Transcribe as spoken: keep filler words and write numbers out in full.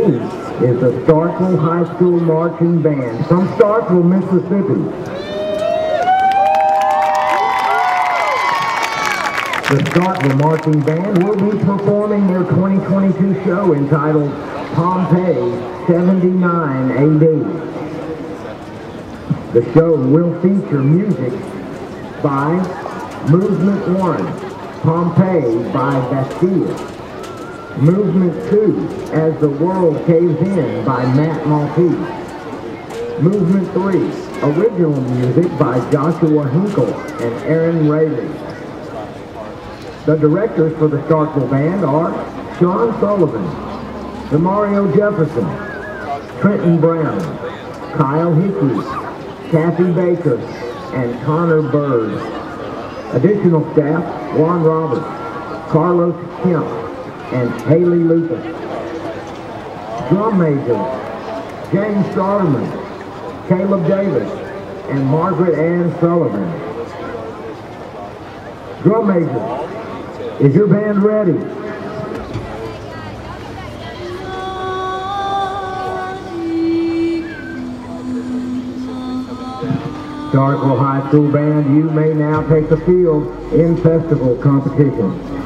team is the Starkville High School Marching Band from Starkville, Mississippi. The Starkville Marching Band will be performing their twenty twenty-two show entitled Pompeii seventy-nine A D. The show will feature music by Movement one, Pompeii by Bastille. Movement two, As the World Caves In by Matt Maltese. Movement three, original music by Joshua Hinkle and Aaron Rayleigh. The directors for the Starkville Band are Sean Sullivan, Demario Jefferson, Trenton Brown, Kyle Hickey, Kathy Baker, and Connor Bird. Additional staff, Juan Roberts, Carlos Kemp, and Haley Lucas. Drum majors, James Starterman, Caleb Davis, and Margaret Ann Sullivan. Drum majors, is your band ready? Starkville High School Band, you may now take the field in festival competition.